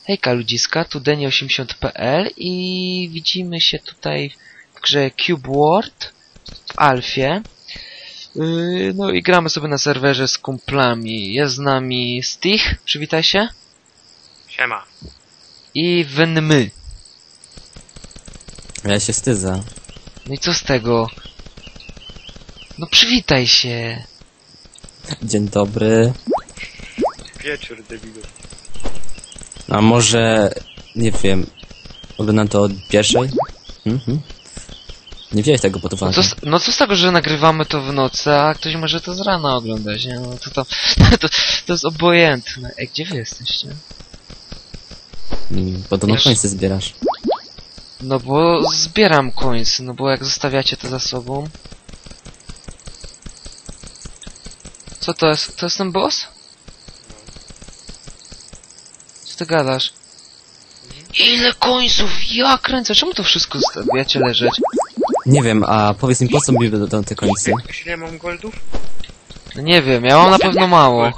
Hejka ludziska, tu Deni80.pl i widzimy się tutaj w grze Cube World w alfie. No i gramy sobie na serwerze z kumplami. Jest z nami Stich, przywitaj się. Siema. I Wenmy. Ja się wstydzę. No i co z tego? No przywitaj się. Dzień dobry. Wieczór, debilu. A może... nie wiem... oglądam to od pierwszej? Nie wziąłeś tego pod uwagę. No co z tego, że nagrywamy to w nocy, a ktoś może to z rana oglądać, nie? No to jest obojętne. Ej, gdzie wy jesteście? Podobno końce zbierasz. No bo zbieram końce, no bo jak zostawiacie to za sobą... Co to jest? To jest ten boss? Co ty gadasz? Ile końców? Ja kręcę! Czemu to wszystko zostawiacie leżeć? Nie wiem, a powiedz mi, po co mi będą te końce? Ile mam goldów? No nie wiem, ja mam na pewno mało.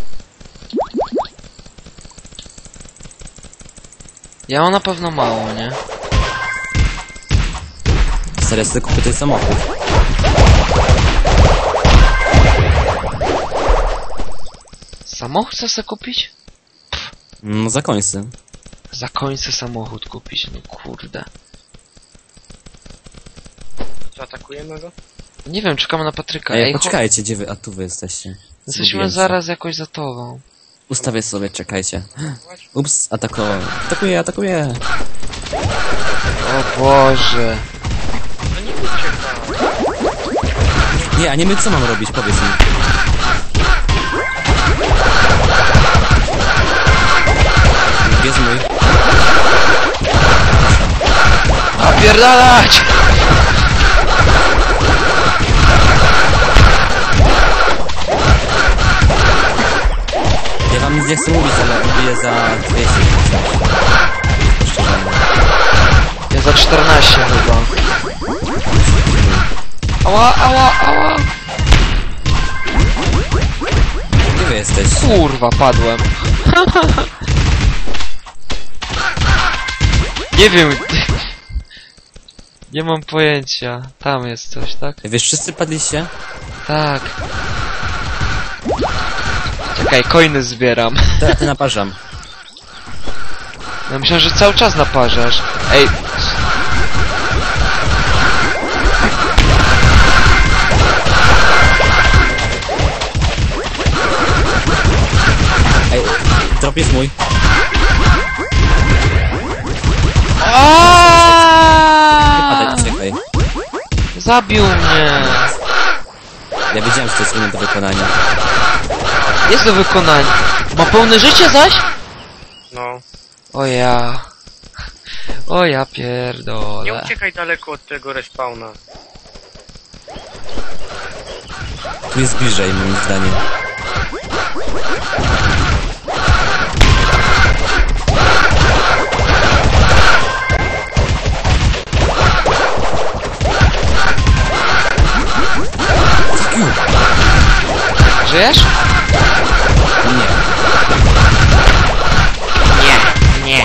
Ja mam na pewno mało, nie? Serio, sobie kupię ten samochód. Samochód chcesz sobie kupić? No za końce. Za końce samochód kupić, no kurde. Zaatakujemy go? Nie wiem, czekamy na Patryka. Ej, poczekajcie, gdzie wy... a tu wy jesteście. Jesteśmy Zgubiłem się. zaraz jakoś za tobą. Ustawię sobie, czekajcie. Ups, atakował. Atakuję. O Boże. No nie uciekał. Nie, a nie my co mam robić, powiedz mi. Jest mój. Napierdalać! Ja wam nic nie chcę mówić, ale robię za 200. Ja za 14 chyba. Ała! Gdzie wy jesteście? Kurwa, padłem. Nie wiem. Nie mam pojęcia. Tam jest coś, tak? Wiesz, wszyscy padliście? Tak. Czekaj, coiny zbieram. To ty naparzam. Ja myślałem, że cały czas naparzasz. Ej. Ej, drop jest mój. Czekaj. Zabił mnie. Ja wiedziałem, że to jest inne do wykonania. Jest do wykonania. Ma pełne życie zaś? No. O ja pierdolę. Nie uciekaj daleko od tego respawna. Tu jest bliżej, moim zdaniem. Żyjesz? Nie.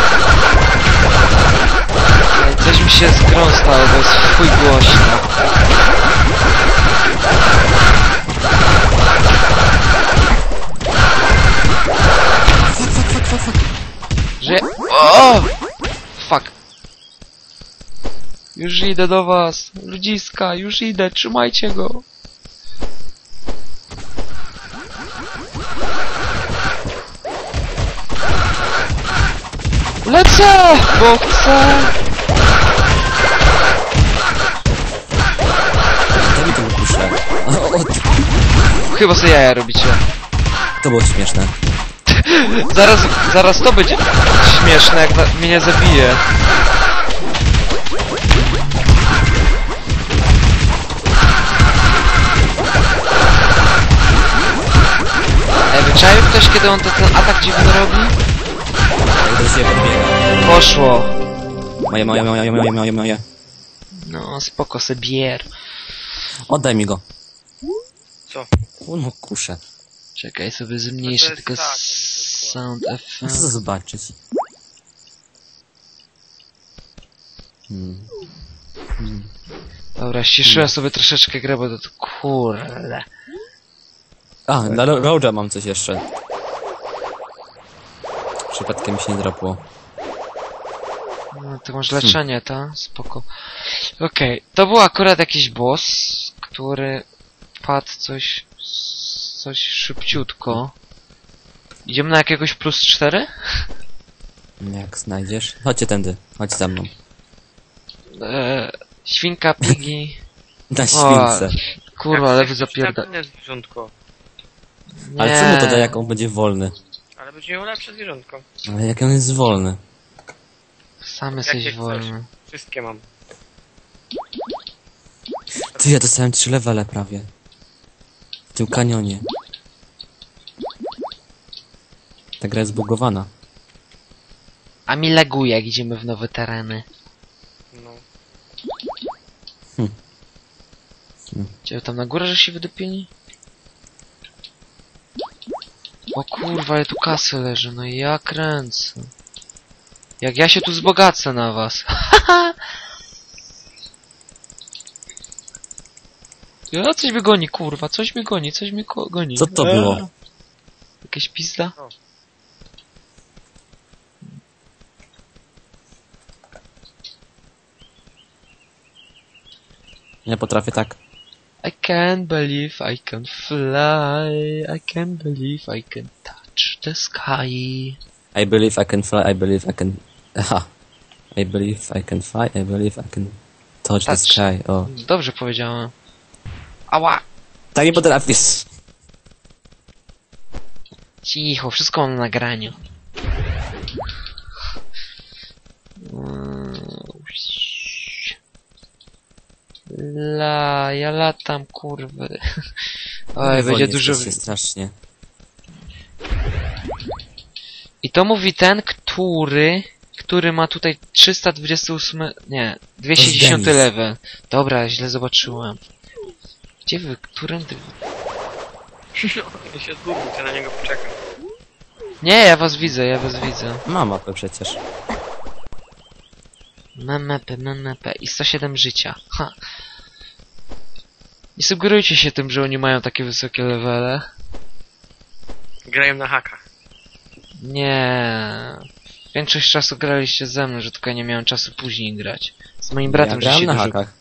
Ej, coś mi się z grą stało, bo jest w chuj głośno. Fuck. Żyję? O! Fuck. Już idę do was. Ludziska, już idę. Trzymajcie go. Lecę! Bo chcę! Daj mi tą kuszę. Chyba sobie jaja robicie. To było śmieszne. Zaraz to będzie śmieszne, jak mnie zabije. Ej, wyczaił ktoś, kiedy on ten atak dziwny robi? Jak do siebie podbiega. Poszło. Moje. No, spoko, se bier. Oddaj mi go. Co? No kuszę. Czekaj, sobie zmniejszę To jest tylko tak, Sound Chcę effect. zobaczyć. Dobra, ściszyłem sobie troszeczkę grę, bo to kurde. A, dla Roja mam coś jeszcze. Przypadkiem mi się nie drapło. No to masz leczenie, ta? Spoko. Okej, to był akurat jakiś boss, który padł coś szybciutko. Idziemy na jakiegoś +4? Jak znajdziesz? Chodźcie tędy, chodź za mną. Świnka, pigi. Na śwince. Kurwa, ale wy zapierda... Nie zwierzątko. Ale co mu to da, jak on będzie wolny? Ale będzie miał lepsze zwierzątko. Ale jak on jest wolny? Sam Jakie jesteś chcesz? wolny. Wszystkie mam. Ty, ja dostałem 3 levele prawie. W tym kanionie. Ta gra jest zbugowana. A mi laguje, jak idziemy w nowe tereny. No. Gdzie tam na górę, że się wydupili? O kurwa, ale tu kasy leży, no i ja kręcę. Jak ja się tu wzbogacę na was. Ja coś mnie goni, kurwa, coś mnie goni, coś mnie goni. Co to było? Jakieś pizda? O. Nie potrafię tak. I can't believe I can fly. I can't believe I can touch the sky. I believe I can fly, I believe I can... Aha. I believe I can fly, I believe I can touch the Touch. sky. O. Dobrze powiedziałem. Ała! Tak nie potrafisz. Cicho, wszystko mam na nagraniu. Ja latam, kurwy. Oj, będzie dużo... Się strasznie. I to mówi ten, który ma tutaj 328... Nie, 210 Denis. level. Dobra, źle zobaczyłem. Gdzie wy? Którędy? Ja się zgubił, to na niego poczekam. Nie, ja was widzę, ja was widzę. Ma mapę przecież. MMP i 107 życia. Ha. Nie sugerujcie się tym, że oni mają takie wysokie levele. Grają na hakach. Nie. Większość czasu graliście ze mną, że tylko ja nie miałem czasu później grać. Z moim bratem, Ja że się grałem na dużo... hakach.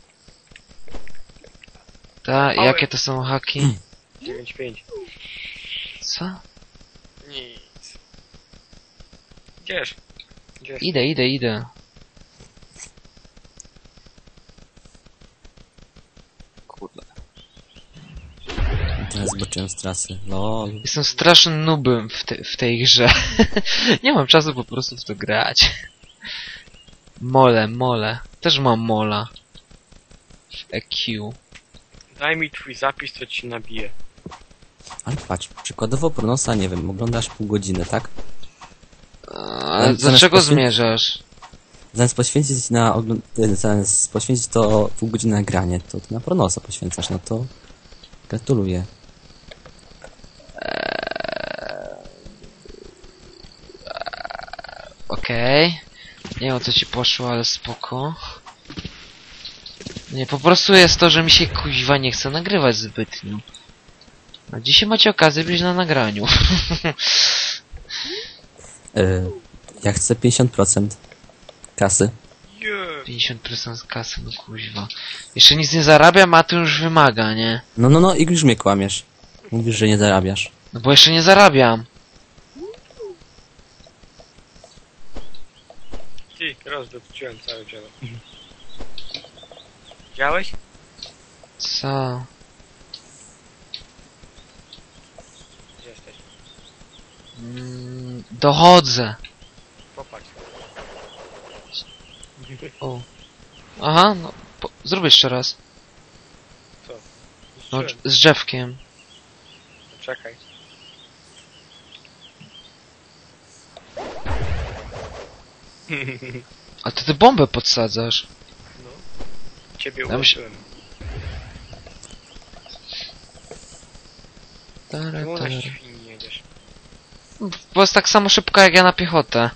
Ta, jakie to są haki? 9-5. Co? Nic. Gdzież? Gdzież? Idę. Kurde. Teraz zobaczyłem z trasy. Lol. Jestem strasznym nubem w tej grze. Nie mam czasu po prostu w to grać. Mole. Też mam mola. W EQ. Daj mi twój zapis, to ci nabiję. Ale patrz, przykładowo Pronosa, nie wiem, oglądasz pół godziny, tak? Ale do zamiast czego poświę- zmierzasz? Zamiast poświęcić to pół godziny na granie, to ty na Pronosa poświęcasz, no to gratuluję. Okej. Nie wiem o co ci poszło, ale spoko. Nie, po prostu jest to, że mi się kuźwa nie chce nagrywać zbytnio. A dzisiaj macie okazję być na nagraniu. Ja chcę 50% kasy. Yeah. 50% z kasy, no kuźwa. Jeszcze nic nie zarabiam, a to już wymaga, nie? No i już mnie kłamiesz. Mówisz, że nie zarabiasz. No bo jeszcze nie zarabiam. Ty, rozdupciłem całe dzieło. Widziałeś? Co? Gdzie jesteś? Dochodzę. Popatrz. O. Aha, no. Zrób jeszcze raz. Co? No, Zniszczyłem. z drzewkiem. Czekaj. A ty bombę podsadzasz. No. Ciebie Ja myśl- ułożyłem. Tara, Czemu na tara. świni jedziesz? Bo jest tak samo szybko jak ja na piechotę.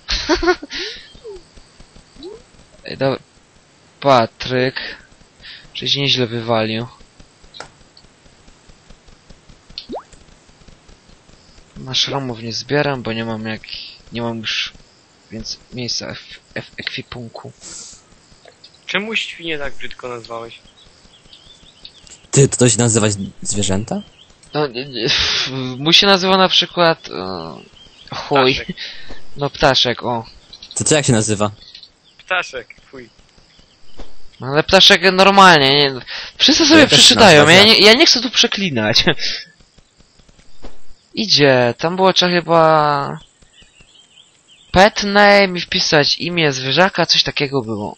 Ej, dobra. Patryk. Czyś nieźle wywalił. Na szramów nie zbieram, bo nie mam jak... Nie mam już... Więc miejsca w ekwipunku. Czemu świnie tak brzydko nazwałeś? Ty, to się nazywać zwierzęta? No, mój się nazywa na przykład... chuj. Ptaszek. No ptaszek, o. To co jak się nazywa? Ptaszek, fuj. No, ale ptaszek normalnie, nie... Wszyscy sobie Ja też przeczytają, nazwa, ja nie chcę tu przeklinać. Idzie, tam było trzeba chyba... Pet name i wpisać imię zwierzaka, coś takiego było.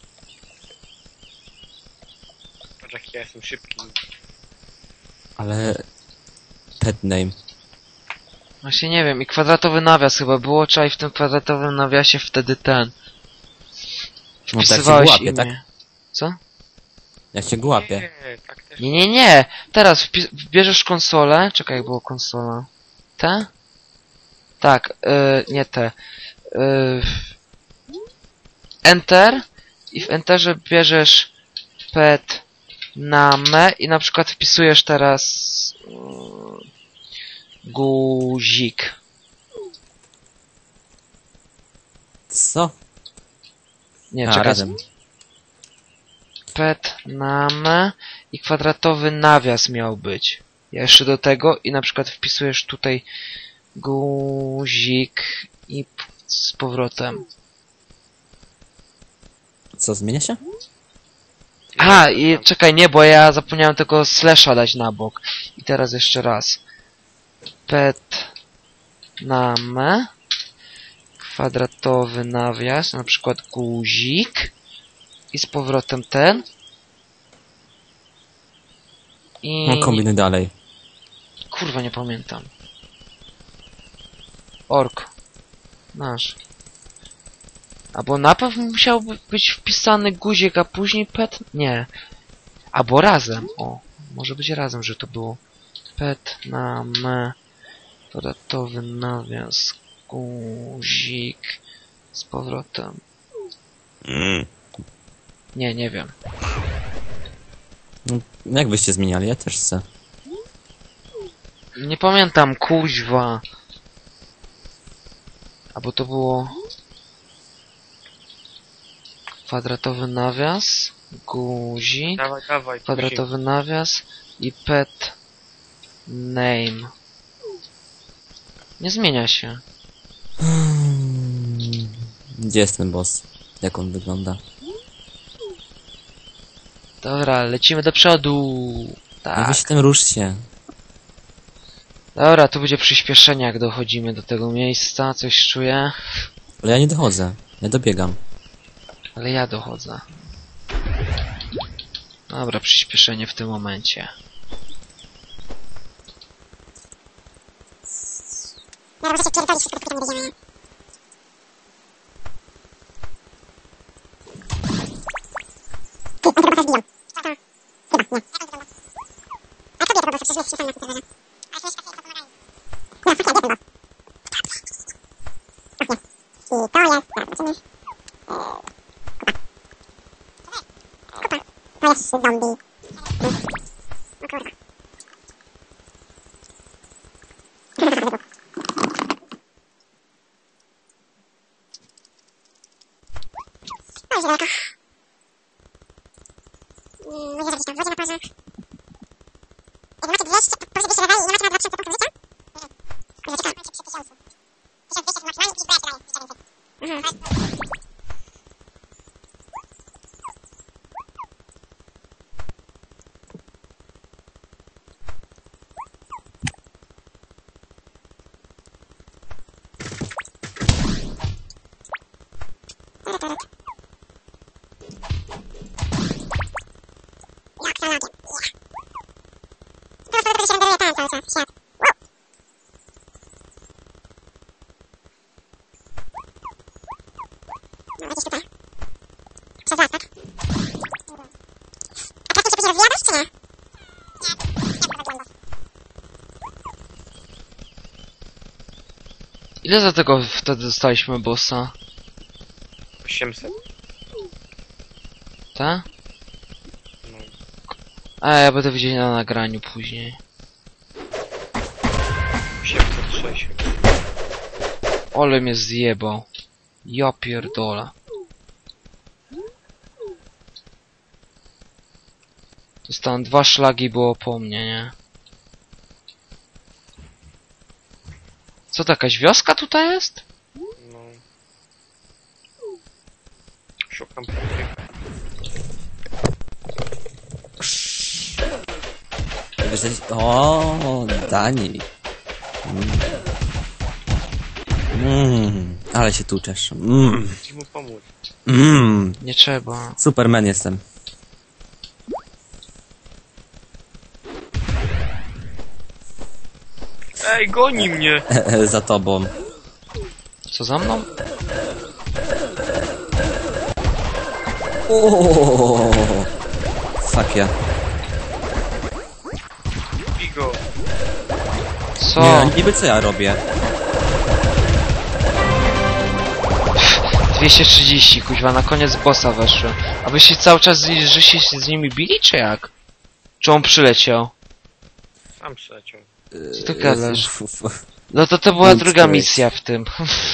Patrz jaki ja jestem szybki. Ale... Pet name. Właśnie nie wiem, i kwadratowy nawias chyba było, trzeba i w tym kwadratowym nawiasie wtedy ten... No tak się Wpisywałeś głapie, imię. tak? Co? Jak się głapie. Nie, tak też. Nie. Teraz bierzesz konsolę. Czekaj, jak było konsola. Te? Tak, nie te. Enter. I w Enterze bierzesz pet name i na przykład wpisujesz teraz guzik. Co? Nie, A, czekaj. razem. Pet name i kwadratowy nawias miał być. Jeszcze do tego i na przykład wpisujesz tutaj guzik i z powrotem. Co, zmienia się? A, i czekaj, nie, bo ja zapomniałem tylko slasha dać na bok. I teraz jeszcze raz. Pet name, kwadratowy nawias, na przykład guzik i z powrotem ten. I... No kombinuj dalej. Kurwa, nie pamiętam. Ork. Nasz. Albo najpierw musiałby być wpisany guzik, a później pet... Nie. Albo razem. O. Może być razem, że to było. Pet na me. Kwadratowy nawias. Guzik. Z powrotem. Nie wiem. No, jak byście zmieniali? Ja też chcę. Nie pamiętam, kuźwa. Albo to było... Kwadratowy nawias, guzik, Dawaj, kwadratowy nawias i pet name. Nie zmienia się. Gdzie jest ten boss? Jak on wygląda? Dobra, lecimy do przodu. No Tak. wy się tym ruszcie. Dobra, tu będzie przyspieszenie, jak dochodzimy do tego miejsca. Coś czuję. Ale ja nie dochodzę. Ja dobiegam. Ale ja dochodzę. Dobra, przyspieszenie w tym momencie. Dobra, muszę się pierdolić wszystko, dopóki tam nie wiedziemy. Ty, on tego zbiją. Chyba, nie. A tobie to po prostu przecież jest na tym serwerze. A śmieszka się pomagają. No, słuchaj, gdzie ten boss? Och, nie. I to jest, tak, zobaczymy. Kupa. To jest zombie. No kurwa. To już daleko. Może zrobić tam wodzie na plaży. Jak macie 200, powyżej 200 level i nie macie na 2000 punktów życia? Kurwa, czekam. 3000. 1200 to maksymalnie i zbierać dalej. Jeszcze więcej. Jak to robię? Teraz to się renderuje ten cały czas, świat. Wow! No, lecisz tutaj. Przez las, tak? A teraz się później rozwijasz, czy nie? Nie. Jak to wygląda? Ile za tego wtedy dostaliśmy bossa? 800. Tak? No. A ja będę widzieć na nagraniu później. 860. Ole mnie zjebał. Ja pierdolę. Dostałem 2 szlagi, było po mnie, nie? Co, to jakaś wioska tutaj jest? No. Szukam Patryka. O, Dani. Ale się tu czesz. Chcę mu pomóc. Nie trzeba. Superman jestem. Ej, goni mnie! Za tobą. Co za mną? Fuck ja. Bigo. Co? Nie, niby co ja robię? 230, kuźwa, na koniec bossa weszły. A wy się cały czas, że się z nimi bili, czy jak? Czy on przyleciał? Sam przyleciał. Co ty gadasz? No to była Nic druga nie misja w tym.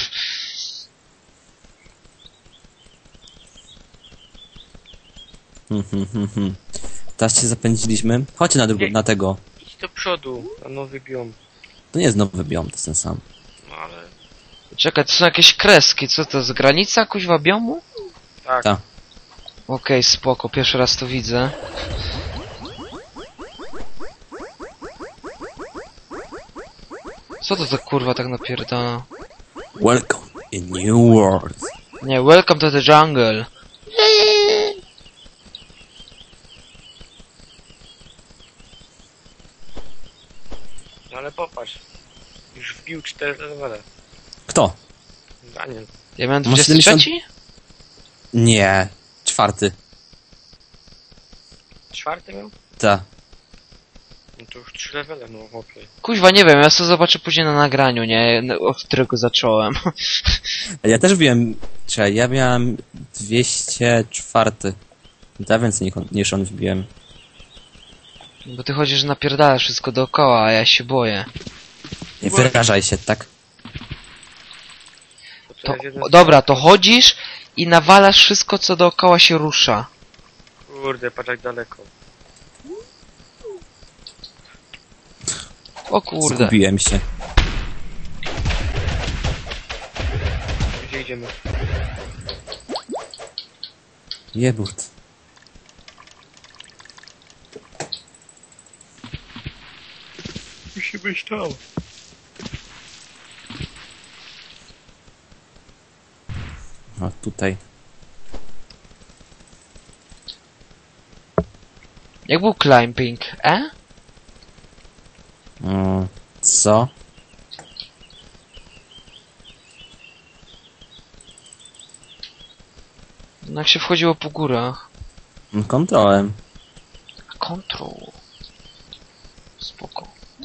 Teraz się zapędziliśmy. Chodźcie na tego. Idź do przodu, na nowy biom. To nie jest nowy biom, to jest ten sam. No ale... Czekaj, to są jakieś kreski, co to jest granica kuźwa biomu? Tak. Tak. Okej, spoko, pierwszy raz to widzę. Co to za kurwa tak napierdala? Welcome in New World. Nie, welcome to the jungle. No ale popatrz. Już wbił 4 levele. Kto? Daniel. Ja miałem Masz 23? Nie. 4. 4 miał? Ta. No to już 3 levele, no chłopie. Kuźwa, nie wiem, ja to zobaczę później na nagraniu, nie? Od którego zacząłem. Ja też wiem. Czekaj, ja miałem 204. Da więcej niż on wbiłem. Bo ty chodzisz, napierdalasz wszystko dookoła, a ja się boję. Nie wyrażaj się, tak? To, jest jeden... dobra, to chodzisz i nawalasz wszystko, co dookoła się rusza. Kurde, patrz jak daleko. O kurde. Zgubiłem się. Gdzie idziemy? Jebut. Musi być tam. A tutaj. Jak był climbing? Co? No jak się wchodziło po górach. Kontrolem. Control. Spoko.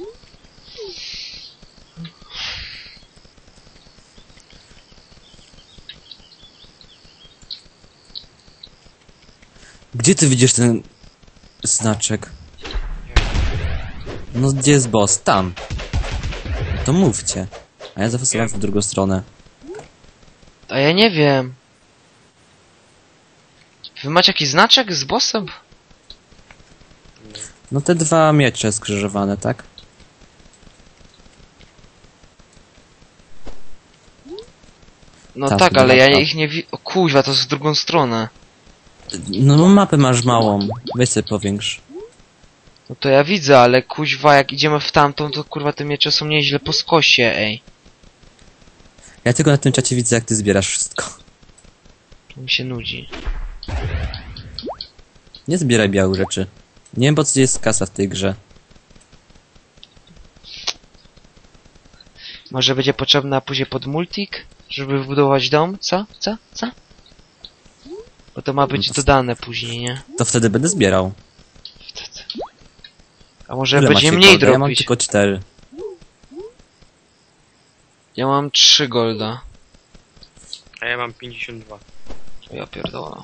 Gdzie ty widzisz ten znaczek? No gdzie jest boss? Tam. No to mówcie. A ja zafasowałem w drugą stronę. A ja nie wiem. Wy macie jakiś znaczek z bossem? No te 2 miecze skrzyżowane, tak? No Tak, tak, ale ja dobra. ich nie widzę. O kuźwa, to jest w drugą stronę. No mapę masz małą. Weź sobie powiększ. No to ja widzę, ale kuźwa, jak idziemy w tamtą, to kurwa te miecze są nieźle po skosie, ej. Ja tylko na tym czacie widzę, jak ty zbierasz wszystko. To mi się nudzi. Nie zbieraj białych rzeczy. Nie wiem, po co jest kasa w tej grze. Może będzie potrzebna później pod multik? Żeby wybudować dom? Co? Co? Co? Bo to ma być dodane później, nie? To wtedy będę zbierał. Wtedy. A może Ile będzie macie mniej golda? Ja mam drobić? tylko 4. Ja mam 3 golda. A ja mam 52. O ja pierdolę.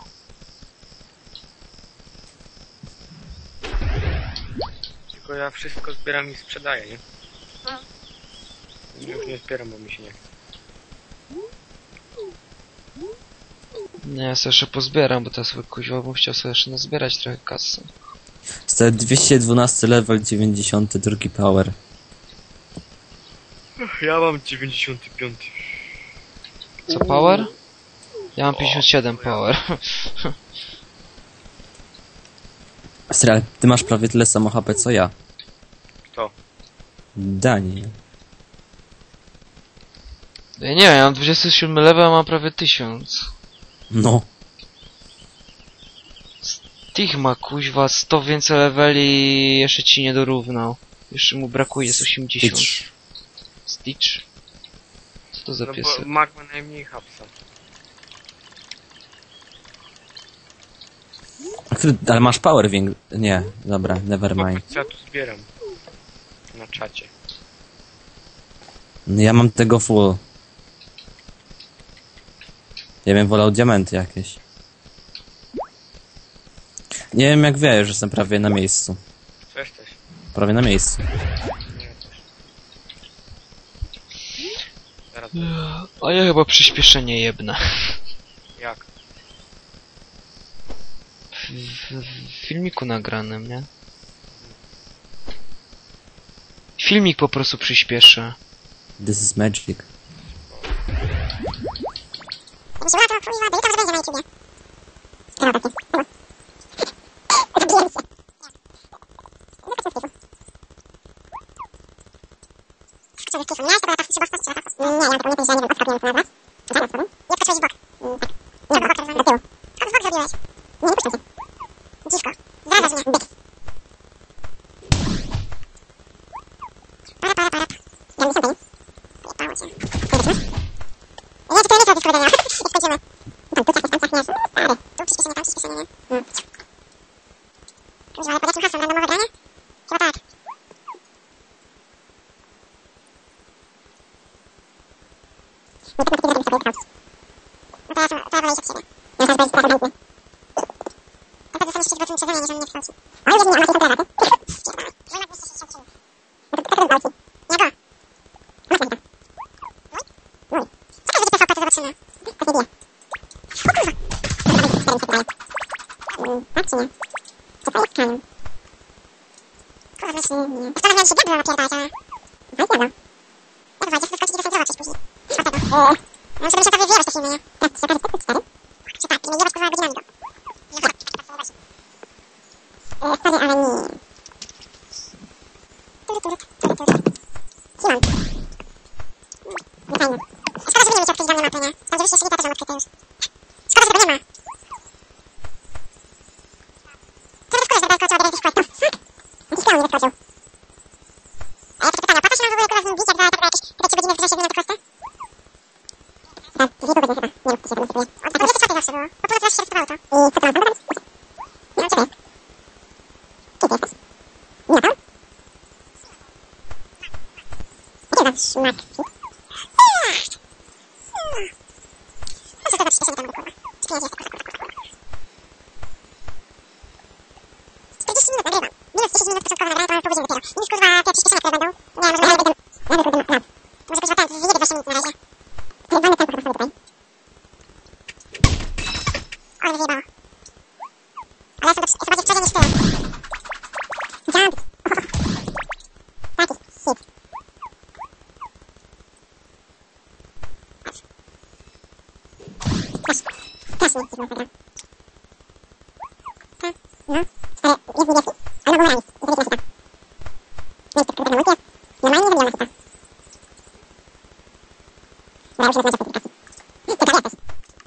Tylko ja wszystko zbieram i sprzedaję, nie? Już nie zbieram, bo mi się nie chce. Nie, ja sobie jeszcze pozbieram, bo teraz kuźwa bym chciał sobie jeszcze nazbierać trochę kasy. Zostaje 212 level, 92 power. Ja mam 95. Co, power? Ja mam 57 power. Astral, ty masz prawie tyle samo HP co ja. Kto? Daniel. Ja nie wiem, ja mam 27 level, a mam prawie 1000. No. Tych ma kuźwa 100 więcej leveli i jeszcze ci nie dorównał. Jeszcze mu brakuje z 80. Stitch? Co to za No piesek? bo Mag ma najmniej hapsa. Ale masz power większy. Nie, dobra, nevermind. Co ja tu zbieram? Na czacie. Ja mam tego full. Ja bym wolał diamenty jakieś. Nie wiem jak wiesz, że jestem prawie na miejscu. Co jesteś? Prawie na miejscu. Nie, ja też. Zaraz. A ja chyba przyspieszenie jebnę. Jak? W filmiku nagranym, nie? Filmik po prostu przyspieszę. This is magic. Jakby się łatwo, kurwa, by to będzie na YouTubie. Dobra, takie. Dobra. Zabiłem się. Chciałbyś pisał, nie? To trzeba wstać, trzeba wstać. Nie, ja mam taką myśl, że nie wiem, odskakuję na was. Zaraz powiem. Nie skoczyłeś w bok. Tak. Nie, bok, do tyłu. Co w bok zrobiłeś? Nie, nie puszczę cię. Dziwko. Zdradzasz mnie, byk. Para. Ja nie są Pojebało cię. Nie, to nie to Discorda, jak skończymy. Tam tu tak jest, nie. Stary. Tu przyspieszenie, nie. Kurwa, ale pod jakim hasłem? Randomowe granie? Chyba tak. Nie, tak na sobie sprawdzić. No to ja wolę iść od siebie. Ja teraz będę sprawdzał błędny. A to dostaniesz 30% przeze mnie, jeżeli nie wskoczy. Ale jeżeli nie, a macie tutaj raty. Spierdalaj. Żona 267. No to tak rozwałki. Nie go. Masz mnie to. Mój. Co to będzie PvP, to zobaczymy. Tak nie bije. O kurwa. Dobra, 4 mi się wydaje. Tak czy nie? Co to jest kamień? Kurwa, właśnie nie. Zastanawiałem się, diabła napierdalać, ale... Daj diabła. Ja dawaj, chcę wskoczyć i defensywować coś później. Czwartego. No sobie muszę to wybierać te filmy, nie? Tak, 4? Czy tak, nie jebać kurwa godzinami go. Stary, ale nie. Simon. Nie fajnie. Szkoda, że nie mieć odkryć dla mnie mapy, nie? Tam gdzieś jeszcze też mam odkryte już. Szkoda, że tego nie ma. Co to wskórę, żeby skoczył, odbierać tych składów? Jakiś pełny wyskoczył. A ja takie pytania, po co się nam w ogóle kurwa z nim bić, jak za jakieś 3 godziny wrzuca się w niego do kostę? Tak, 2 godziny chyba. Nie mów, się nie sobie. A to 24 zawsze było. Po prostu się rozprawało to. I co to mam zrobić? No, czekaj. Gdzie ty jesteś? Nie tam? Gdzie masz szmak? Po co to przyspieszenie tam kurwa? Czy pieniądze jest kurwa? 40 minut nagrywam. Minus 10 minut początkowe nagranie, to mamy pół godziny dopiero. Minus kurwa te przyspieszenia, które będą. Nie, może nawet będę... Nawet będę... Może kurwa ten, wyjebie 20 minut na razie. Wyjebamy tempo po prostu tutaj. Ale mnie wyjebało. Ale ja jestem bardziej w przodzie niż ty. Jump! Taki hit. Też nie chcę tego. No, stary, jest niebieski, ale ma bumerang. I to wiecie na hita. No i to kurwa na multi. Normalnie nie zabijam na hita. Dobra, już nie znajdę tej taki. Ty tam jesteś.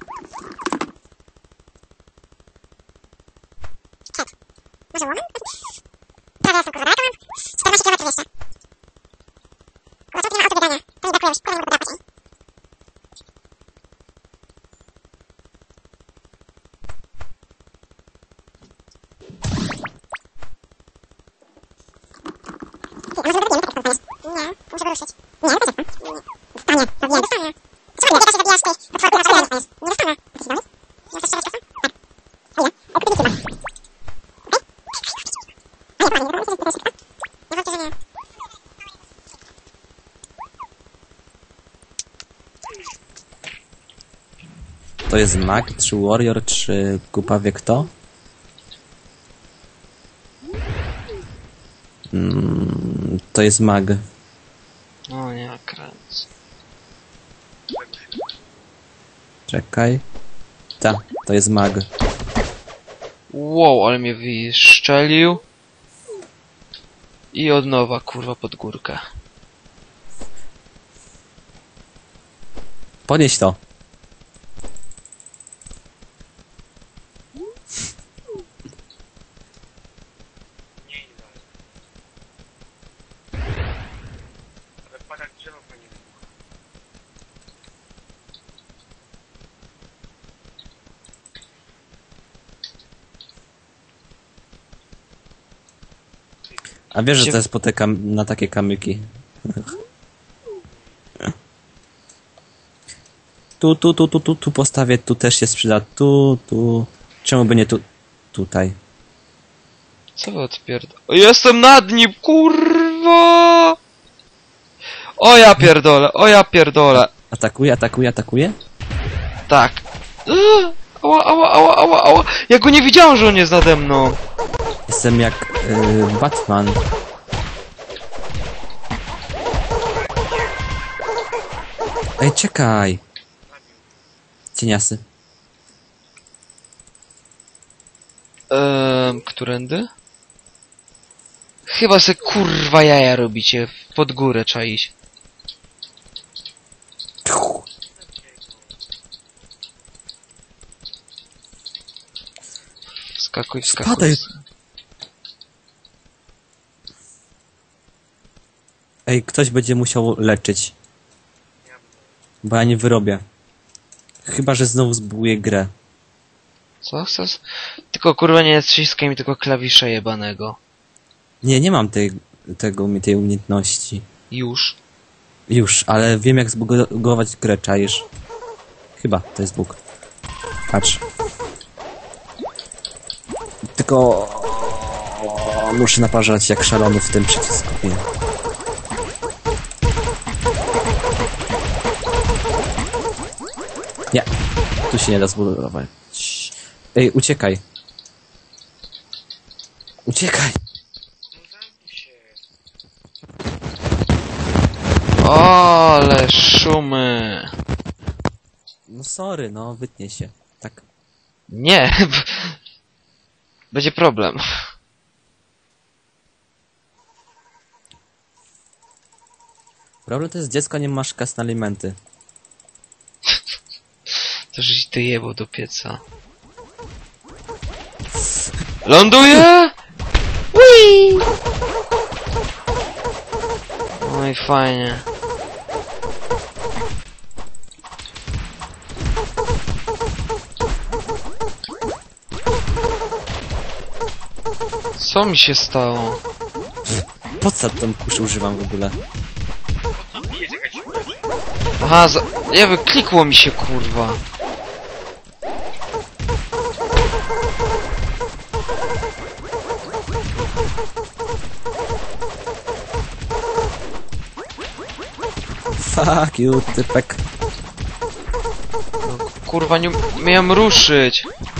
Czek. Może łomem? Prawie jestem kurwa daleko mam. 14 km jeszcze. Kurwa, co ty na auto biegania? To mi brakuje już, kurwa nie mogę drapać, ej. Ty, a może zabijemy tak jak to jest? Nie, muszę go ruszyć. Nie, ale to jest. Nie. Stanie. To jest mag, czy warrior, czy kupa wie kto? To jest mag. No nie, kręc. Czekaj. To jest mag. Wow, ale mnie wyszczelił. I od nowa, kurwa, pod górkę. Podnieś to. Nie idź dalej. Ale parak drzewa fajnie wybucha. A wiesz, że Gdzie- to jest na takie kamyki. Tu postawię, tu też się sprzyda, tu. Czemu by nie tutaj? Co wy O, jestem nad nim, kurwa! O ja pierdolę. Atakuje? Tak. Ała. Ja go nie widziałem, że on jest nade mną. Jestem jak Batman. Ej, czekaj! Cieniasy. Którędy? Chyba se kurwa jaja robicie. Pod górę trzeba iść. Wskakuj. Spadaj. Ej, ktoś będzie musiał leczyć. Bo ja nie wyrobię. Chyba, że znowu zbuguję grę. Co chcesz? Tylko kurwa nie naciskaj mi tylko klawisza jebanego. Nie mam tej umiejętności. Już. Już, ale wiem jak zbugować grę, czaisz? Chyba, to jest bug. Patrz. Tylko... muszę naparzać jak szalony w tym przycisku. Nie. Tu się nie da zbudować. Ej, uciekaj. Uciekaj! No zamknij się. Ale szumy. No sorry, no, wytnie się. Tak. Nie. Będzie problem. Problem to jest dziecko, nie masz kas na alimenty. To żeś ty jebał do pieca. Ląduje! Ui! No i fajnie. Co mi się stało? Po co tą kuszę używam w ogóle? Po co bijesz, jaka ci uleczy? Aha, nie wiem, klikło mi się kurwa. Fuck you, typek. Kurwa, nie miałem ruszyć.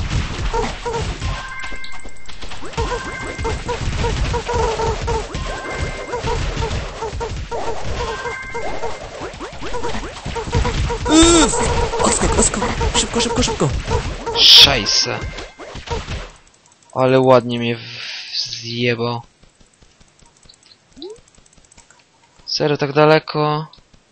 Odskok! Szybko! Szajse. Ale ładnie mnie zjebał. Serio, tak daleko?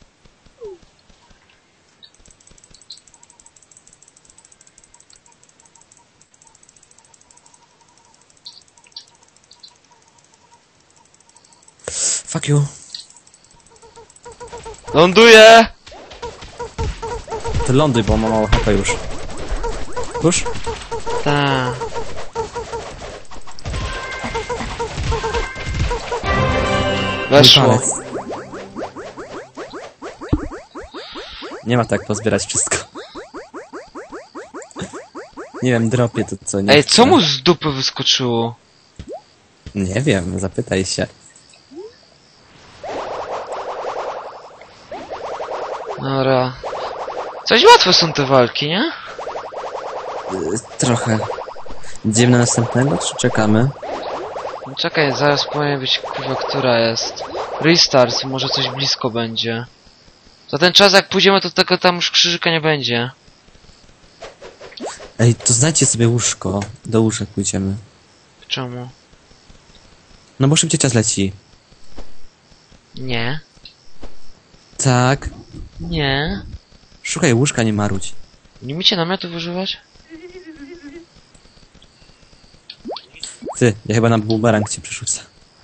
Fuck you. Ląduję! To ląduj, bo mam mało HP już. Już? Ta. Weszło. Mój palec. Nie ma tak pozbierać wszystko. Nie wiem, dropię to co nie. Ej, co mu z dupy wyskoczyło? Nie wiem, zapytaj się. Dobra. Coś łatwe są te walki, nie? Trochę. Idziemy na następnego, czy czekamy? No czekaj, zaraz powinien być kurwa, która jest. Restart, może coś blisko będzie. Za ten czas jak pójdziemy, to tego tam już krzyżyka nie będzie. Ej, to znajdźcie sobie łóżko. Do łóżek pójdziemy. Czemu? No bo szybciej czas leci. Nie. Tak. Nie. Szukaj łóżka, nie marudź. Nie umiecie namiotów używać? Ty, ja chyba na bumerang cię przerzucę.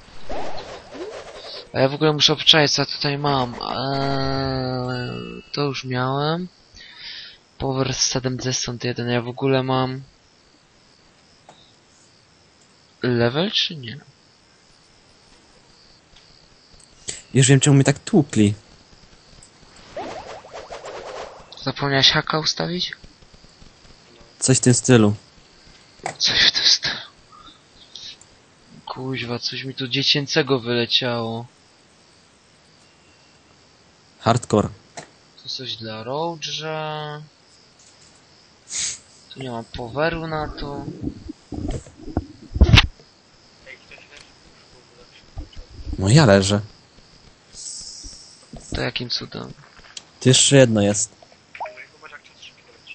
A ja w ogóle muszę obczaić, co ja tutaj mam. To już miałem. Power 71. Ja w ogóle mam... Level czy nie? Już wiem, czemu mnie tak tłukli. Zapomniałeś haka ustawić? Coś w tym stylu. Coś w tym stylu. Kuźwa, coś mi tu dziecięcego wyleciało. Hardcore. Tu coś dla Roadża. Tu nie mam poweru na to. Ej, ktoś leży w łóżku, No ja leżę. To jakim cudem? Tu jeszcze jedno jest. no i zobacz jak czas szybko leci.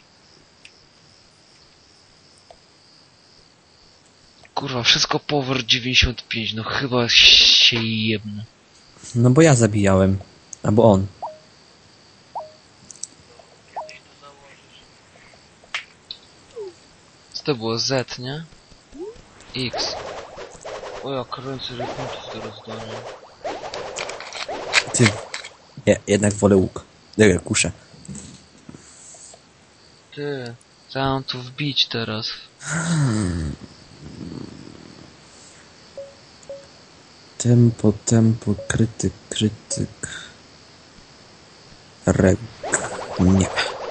Kurwa, wszystko power 95, no chyba się jebnę. No bo ja zabijałem. Albo on. Kiedyś to założysz. Co to było? Z, nie? X. O ja kręcę, że punktów to rozdanie. Ty. Ja jednak wolę łuk. Nie, kuszę. Ty, co ja mam tu wbić teraz? Tempo, krytyk. Reg... Nie.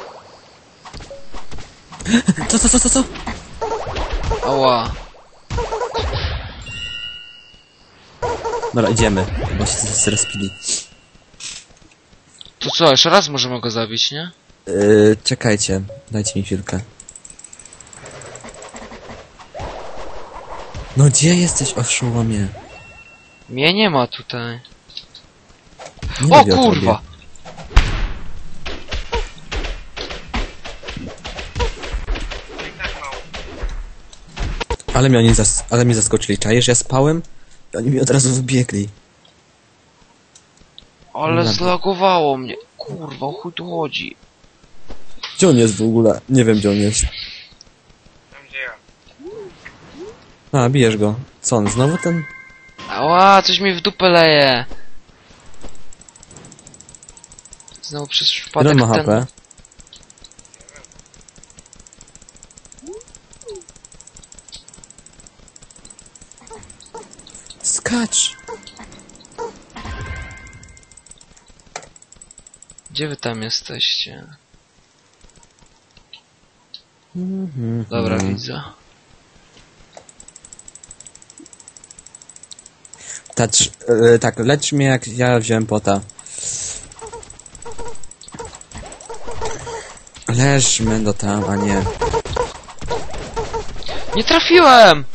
Co? Ała. Dobra, idziemy, bo się zrespili. To co, jeszcze raz możemy go zabić, nie? Czekajcie, dajcie mi chwilkę. No gdzie jesteś, oszołomie? Mnie nie ma tutaj. Nie O mówię kurwa! No i tak mało. Ale mnie zaskoczyli. Czajesz, ja spałem i oni mi od razu wybiegli. Ale Dobra. zlagowało mnie. Kurwa, o chuj tu chodzi. Gdzie on jest w ogóle? Nie wiem, gdzie on jest. Tam gdzie ja. A, bijesz go. Co on, znowu ten? Ała, coś mi w dupę leje. Znowu przez Ile przypadek ma ten... HP? Skacz! Gdzie wy tam jesteście? Dobra, widzę. Tak, lecz mnie jak ja wziąłem pota. Leżmy do tam, a nie. Nie trafiłem!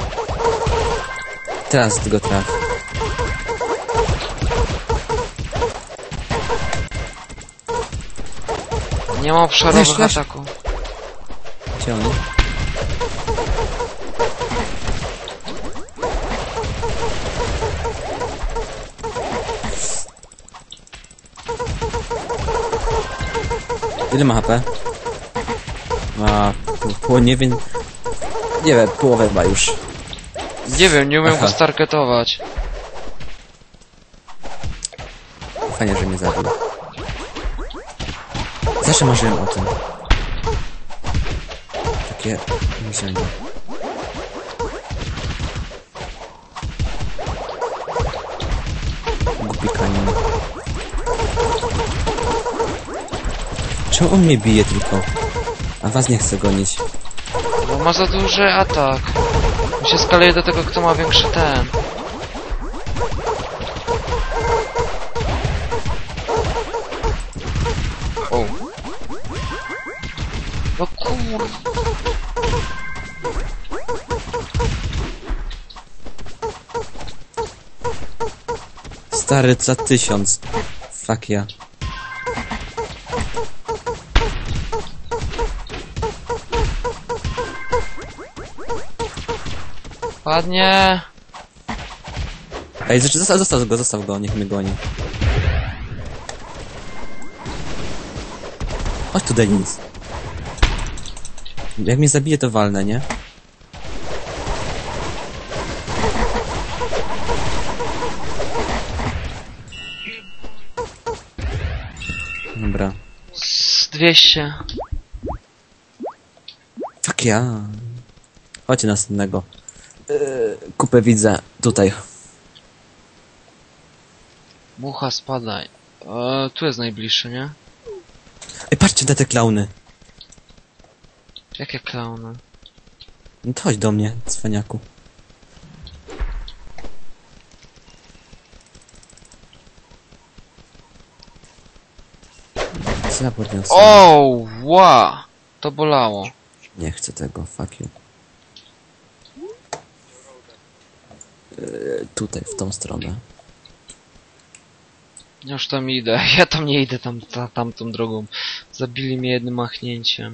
Teraz go traf. Nie ma obszarowych Leż. ataków. Gdzie on? Ile ma HP? Ma... nie wiem... Nie wiem, połowę chyba już. Nie wiem, nie umiem Aha. go stargetować. Fajnie, że mnie zabił. Zawsze marzyłem o tym. Takie marzenie. Głupi kanin. Czemu on mnie bije tylko? A was nie chce gonić. Bo ma za duży atak. On się skaluje do tego, kto ma większy ten. O. No kurwa. Stary, za 1000. Fuck ja. Ładnie. Ej, zostaw go, niech mnie goni. Chodź tu, Denis. Jak mnie zabije, to walnę, nie? Dobra. Z 200. Fuck ja. Chodźcie następnego. Kupę widzę tutaj. Mucha, spadaj. Tu jest najbliższy, nie? Ej, patrzcie na te klauny. Jakie klauny? No to chodź do mnie, cwaniaku. Co ja podniosłem? O, ła! To bolało. Nie chcę tego, fuck you. Tutaj, w tą stronę. Już tam idę. Ja tam nie idę tamtą drogą. Zabili mnie jednym machnięciem.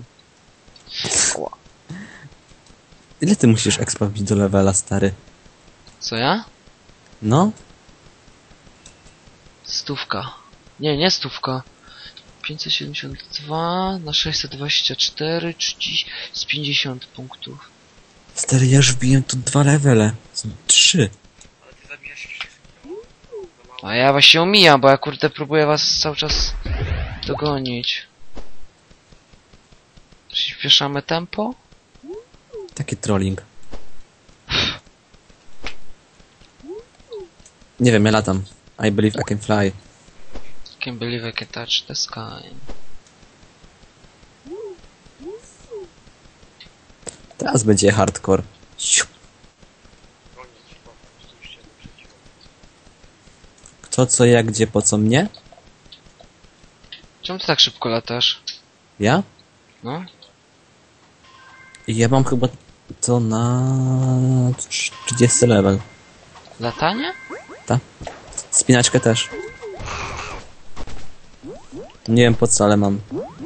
Ile ty musisz expa wbić do levela, stary? Co ja? No? 100. Nie 100. 572 na 624, 30 z 50 punktów. Stary, ja już wbiłem tu 2 levele. Są 3. Ale ty zabijasz się wszystko. A ja właśnie omijam, bo ja kurde próbuję was cały czas dogonić. Przyspieszamy tempo? Taki trolling. Nie wiem, ja latam. I believe I can fly. Can't believe I can touch the sky. Teraz będzie hardcore. Siu. Gonić, popatrz, tu już się przeciwko. Kto, co, jak, gdzie, po co mnie? Czemu ty tak szybko latasz? Ja? No? Ja mam chyba to na 30 level. Latanie? Spinaczkę też. Nie wiem po co, ale mam.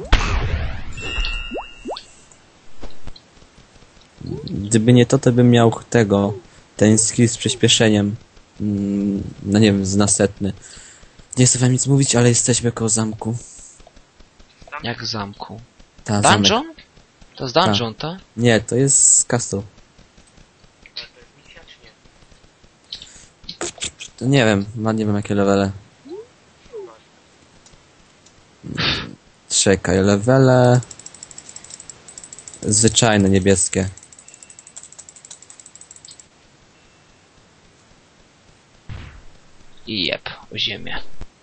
Gdyby nie to, to bym miał tego. Ten skill z przyspieszeniem. No nie wiem, z nasetny. Nie chcę wam nic mówić, ale jesteśmy koło zamku. Jak w zamku. Ta, zamek. Dungeon? To jest dungeon, tak? Nie, to jest castle. Ale to jest misja, czy nie? To nie wiem, nie wiem jakie levele. Czekaj, levele... Zwyczajne, niebieskie. I jeb, o ziemię.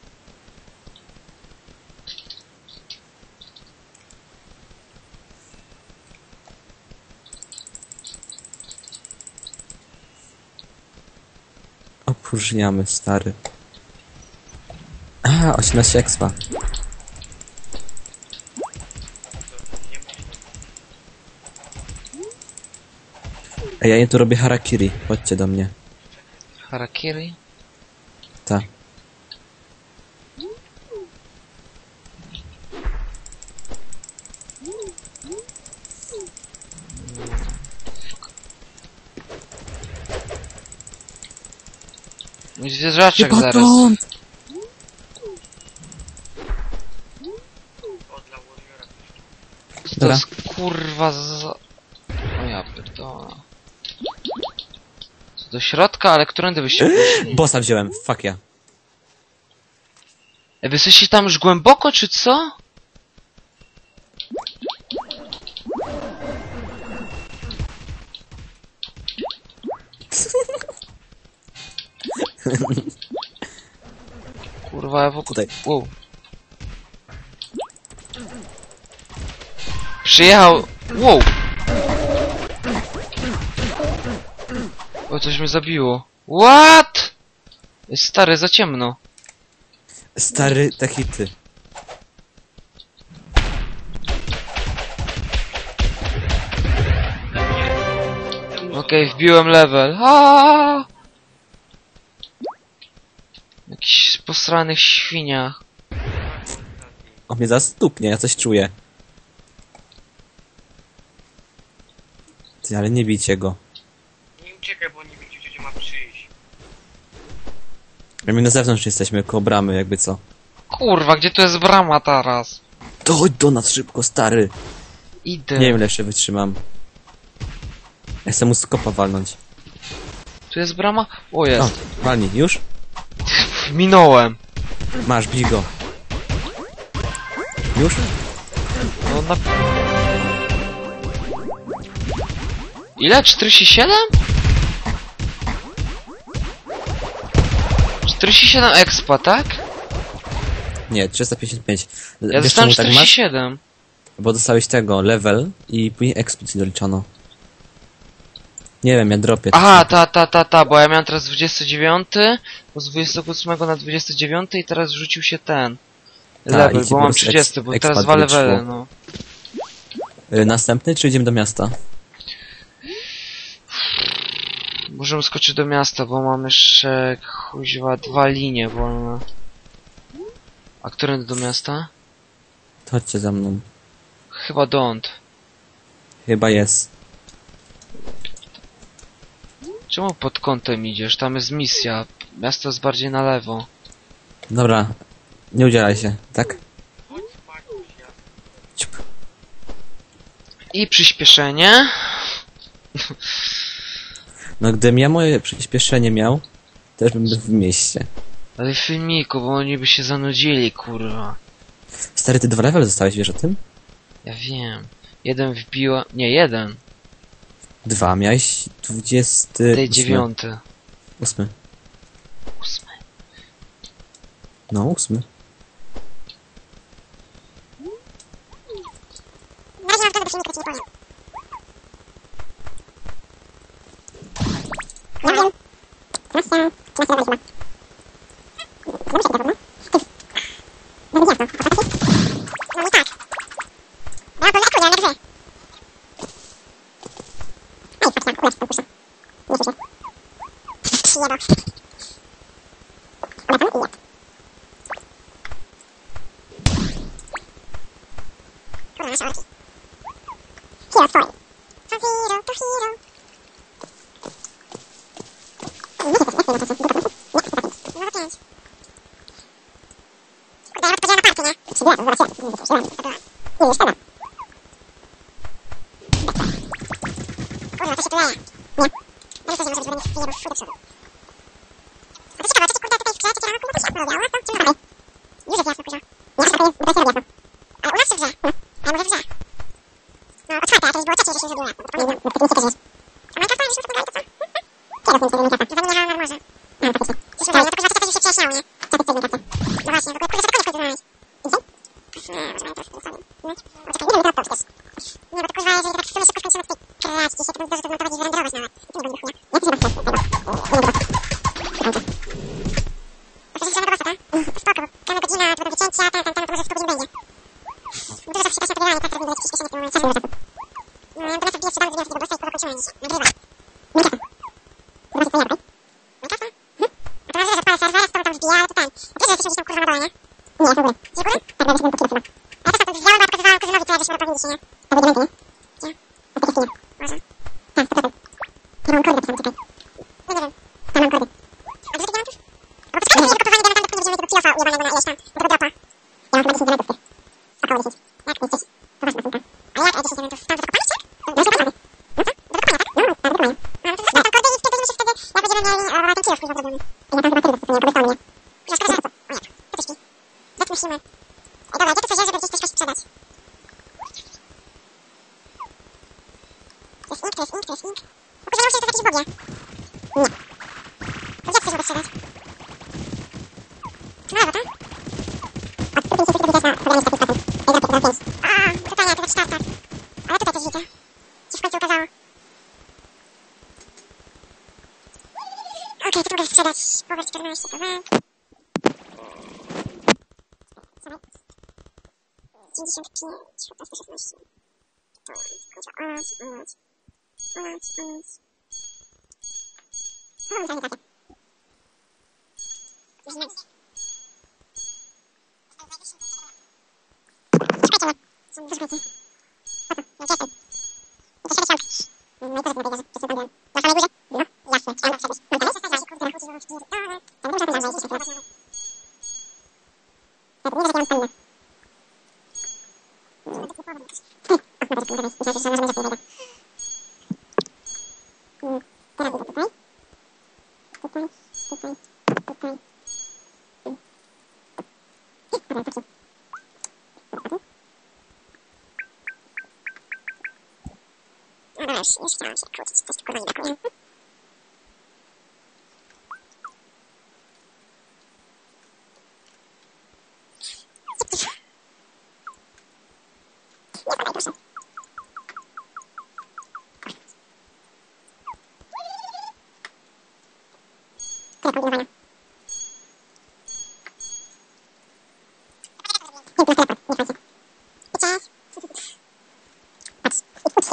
Opróżniamy, stary. Aha, 18 expa. Ej, ja nie tu robię harakiri. Chodźcie do mnie. Harakiri? Ta. Mój zwierzaczek zaraz. O, dla Warriora. To Dobra. jest kurwa za... O ja pierdolę. Co do środka, ale którędy byście poszli? Bossa wziąłem, fuck ja. Wy jesteście tam już głęboko, czy co? Kurwa, ja wokół... Tutaj. Wow. Przyjechał... Wow! O, coś mnie zabiło. What? Jest stary, za ciemno. Stary, taki ty. Okej, wbiłem level. Aaaa! Jakichś posranych świniach. On mnie zastuknie, ja coś czuję. Ty, ale nie bijcie go. Nie uciekaj, bo nie widzisz, gdzie ma przyjść. My na zewnątrz jesteśmy, koło bramy, jakby co. Kurwa, gdzie tu jest brama teraz? To chodź do nas szybko, stary. Idę. Nie wiem, ile jeszcze wytrzymam. Ja chcę mu skopa walnąć. Tu jest brama? O, O, jest. walnij, już? Minąłem. Masz, bij go. Już? No na... Ile? 47? 47 expa, tak? Nie, 355. Ja Wiesz dostałem czemu tak masz? 47. Bo dostałeś tego, level i później expo ci doliczono. Nie wiem, ja dropię. Aha, bo ja miałem teraz 29, bo z 28 na 29 i teraz rzucił się ten level, i ci bo po mam prostu 30, bo expa teraz 2 doliczyło. levele, no. Następny, czy idziemy do miasta? Możemy skoczyć do miasta, bo mam jeszcze, kuźwa, 2 linie wolne. A którędy do miasta? To chodźcie za mną. Chyba don't. Chyba jest. Czemu pod kątem idziesz? Tam jest misja. Miasto jest bardziej na lewo. Dobra, nie udzielaj się, tak? Chodź spać, ja. Ciup. I przyspieszenie. No gdybym ja moje przyspieszenie miał, też bym był w mieście. Ale w filmiku, bo oni by się zanudzili, kurwa. Stary, ty 2 level zostałeś, wiesz o tym? Ja wiem. Jeden wbiła... Nie, jeden. 2, miałeś 20... Tej 9. 8. 8. No, 8. Na razie mam to do filmiku, ci nie powiem. Ja wiem. Teraz ja... Teraz ja chyba. No muszę tego, no. No widziałem to. No i tak. Ja to lekuję, ale grze. Ej, patrz tam, kuleczkę puszczę. Nie słyszę. Przyjeba. Ona tam i jest. Kurwa, nasze orki. Hero stoi. From hero to hero. Nie się też nie chce na czasie. Nie, to 5. Kurde, ja to podzielę na party, nie? 3 lata, zaraz ja. Nie, to 3 lata, to była. Nie, szkoda. Kurwa, to się tu leje. Nie. No i to, że może być nie do przodu. A to ciekawe, czy kurde tutaj w grze, czy ciekawe, kurwa, to się robiało, to czy dalej? Już jest jasno, kurwa. Nie, to jest jasno. Ale u nas czy w grze? Ale może w grze. No, otwarte, a to już było wcześniej, że się zrobiło jasno. To nie wiem, to nie się dzieje. A Minecrafta już tak dalej, to co? Kiedy to nie Minecrafta? Chyba nie na morze. A, faktycznie. Coś udaje, no to kurwa, to już się przejaśniało, nie? Co ty chcesz Minecrafta? No właśnie, w ogóle kurwa, co to koniec znaleźć? Nie, może Minecraft to sobie. O, czekaj, ile Minecrafta przecież? Nie, bo to kurwa, jeżeli tak chcemy szybko skończymy tutaj kreać, dzisiaj to będzie to będzie wyrenderować nawet. I to nie będzie chuja. Jak to się napisać tego? A to się do bossa, tak? Spoko, bo gramy godzina, to będą wycięcia, to może wszystko będzie. No dużo zawsze się nagrywamy, tak, to będzie przyspieszenie w tym momencie. No, ja bym sobie jeszcze dał do bossa i kurwa kończymy dziś. Nagrywa. Minecrafta. Zobaczcie, co ja robię. Minecrafta? A to może, że odpalę serwer, to tam wbija, ale to ten. A ty, że jesteśmy gdzieś tam kurwa na dole, nie? Nie, w ogóle. Gdzie w ogóle? Tak, bo jesteśmy po kilo chyba. Ale to co, to wziąłem, bo pokazywałem Kuzynowi, co żeśmy naprawili dzisiaj, nie? To będzie będzie, nie? Gdzie? A to jest może? Tak, to prawda. Ja mam kordy napisane, czekaj. No nie wiem. Tam mam kordy. A gdzie ty diamentów? Bo to skąd jest kopanie diamentów, później będziemy tego kilofa ujebanego na ileś tam, do tego dropa. Ja mam chyba 10 diamentów, ty. Około 10. Jak to jest 10? Poważna następna. A jak 10 diamentów? Tam do zakopania, czy jak? No się kopamy. No co? Do zakopania, tak? No, tam do zakopania. No to zostawiam tam kordy i wtedy się wtedy, jak będziemy mieli ten kilof, kurwa, zrobimy. I ja tam chyba tyle dostaję, kogoś mnie. Kurwa, szkoda, że to. O nie, to też śpi. Jak musimy? Ej, dobra, gdzie to coś jest, żeby gdzieś coś sprzedać? To jest ink, to jest ink, to jest ink. O kurwa, muszę to jakieś bogie. Nie. To gdzie coś mogę sprzedać? To na lewo, tak? A tutaj się tylko widać na pobranie statystyką. Ej, za 5. A, tutaj nie, to za 4, tak. Ale tutaj coś widzę. Ci w końcu ukazało. Okej, to mogę sprzedać. Power 14, to węg. 55, 16. Olać. Już chciałam się kłócić, coś kurwa nie brakuje. Nie podaj, proszę. Które kombinowania? Nie, na teleport, nie fajnie. Cześć. Patrz, uczcie.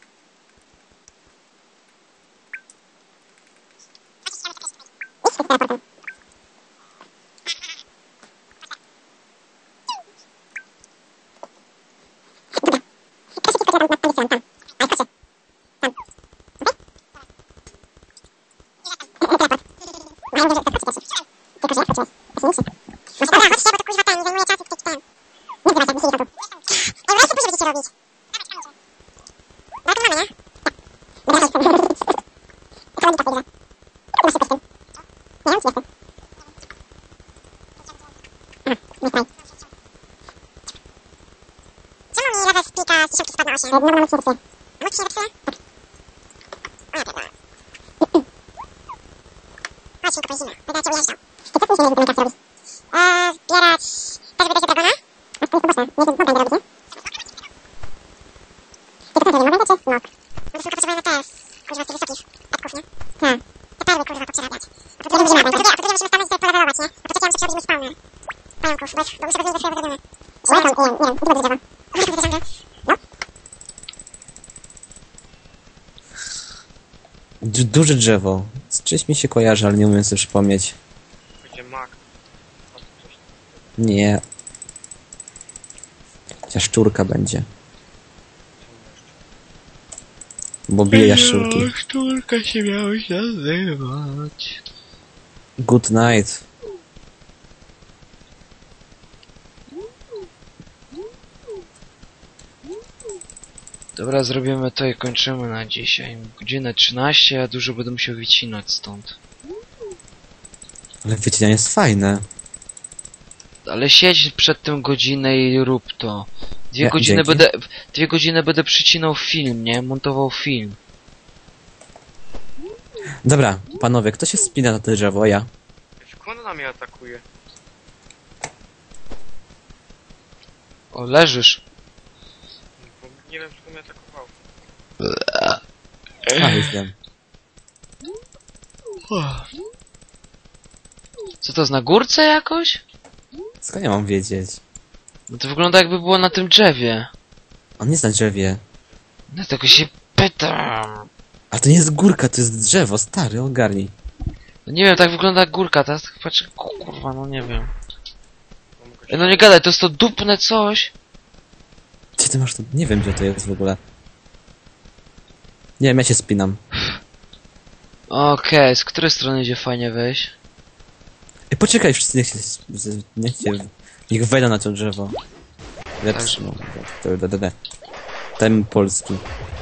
Duże drzewo. Z czymś mi się kojarzy, ale nie umiem sobie przypomnieć. Będzie mak. O, coś. Nie. Jaszczurka będzie. Bo bije jaszczurki. Szczurka się miałeś nazywać. Good night. Dobra, zrobimy to i kończymy na dzisiaj. Godzinę 13, a dużo będę musiał wycinać stąd. Ale wycinanie jest fajne. Ale siedź przed tym godzinę i rób to. Ja, dzięki. 2 godziny będę przycinał film, nie? Montował film. Dobra, panowie, kto się spina na to drzewo? Ja. Skąd ona mnie atakuje? O, leżysz. Bo nie wiem, kto mnie atakował. A, już wiem. Co to jest, na górce jakoś? Skąd ja mam wiedzieć? No to wygląda jakby było na tym drzewie. On nie jest na drzewie. Dlatego się pytam. Ale to nie jest górka, to jest drzewo, stary, ogarnij. No nie wiem, tak wygląda jak górka, teraz patrzę, kurwa, no nie wiem. Bo mogę No nie gadaj, to jest to dupne coś. Gdzie ty masz to? Nie wiem, gdzie to jest w ogóle. Nie wiem, ja się spinam. Okej, z której strony idzie fajnie wejść? Ej, poczekaj, wszyscy niech wejdą na to drzewo. Lepszy, Tak. no. Ten polski.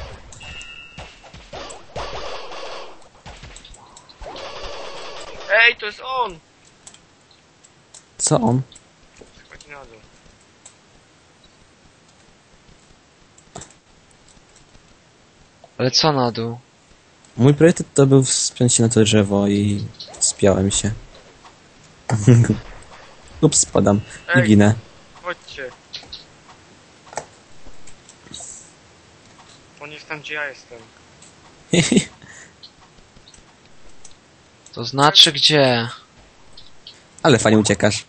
Ej, to jest on! Co on? Schodzi na dół. Ale co na dół? Mój priorytet to był wspiąć się na to drzewo i wspiąłem się. Ups, spadam i Ej. ginę. Chodźcie. On jest tam, gdzie ja jestem. To znaczy gdzie? Ale fajnie uciekasz.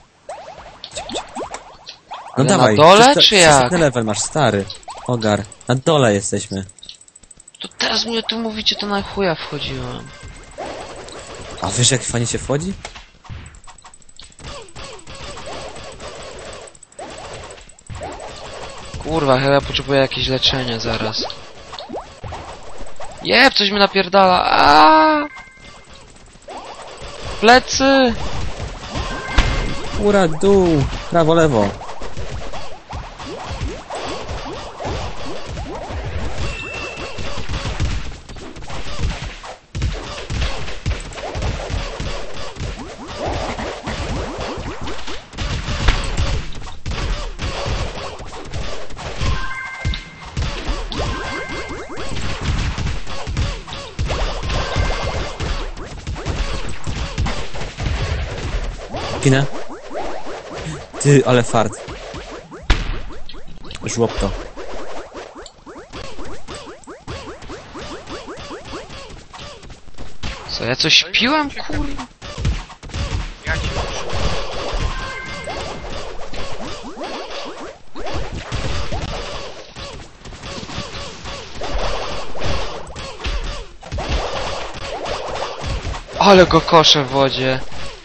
No Ale dawaj. na dole, przecież czy jak? level masz, stary. Ogar. Na dole jesteśmy. To teraz mi o tym mówicie, to na chuja wchodziłem. A wiesz, jak fajnie się wchodzi? Kurwa, chyba potrzebuję jakieś leczenie zaraz. Jeb, coś mi napierdala. Aaaa! Plecy! Góra, dół, prawo, lewo. Ginę. Ty, ale fart. Żłop to. Co, ja coś piłem? Kurwa. Ja ci muszę. Ale go koszę w wodzie.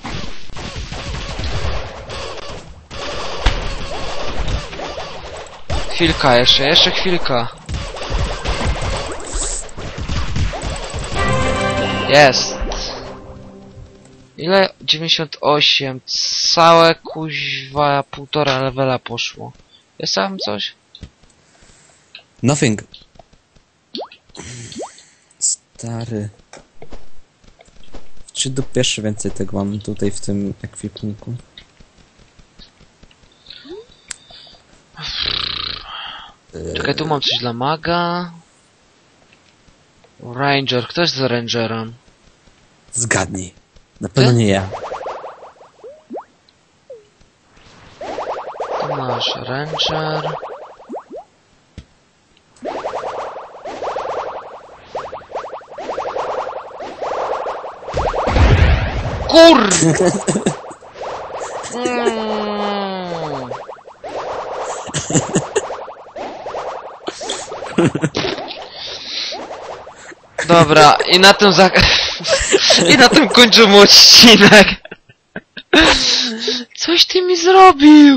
Chwilka jeszcze chwilka. Jest. Ile? 98. Całe kuźwa 1,5 levela poszło. Jest tam coś? Nothing. Stary. Czy dopiero więcej tego mam tutaj w tym ekwipunku? Czekaj, tu mam coś dla maga. Ranger. Kto jest za rangerem? Zgadnij. Na pewno nie ja. Tu masz ranger. Kur! Dobra, i na tym i na tym kończymy odcinek. Coś ty mi zrobił!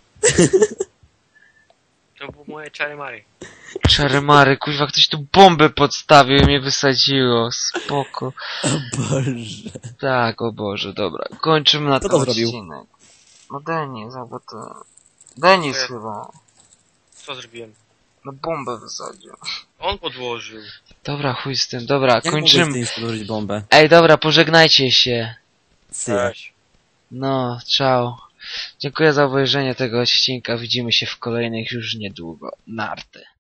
To było moje czary-mary. Czarmary, kuźwa, ktoś tu bombę podstawił i mnie wysadziło. Spoko. O Boże. Tak, o Boże, dobra. Kończymy na Kto tym to zrobił? odcinek. No Denis, albo to... Denis To ja. chyba. Co zrobiłem? No bombę wysadził. On podłożył. Dobra, chuj z tym, dobra, Jak kończymy. mogłeś podłożyć bombę? Ej, dobra, pożegnajcie się. Syja. No, ciao. Dziękuję za obejrzenie tego odcinka. Widzimy się w kolejnych już niedługo. Narty.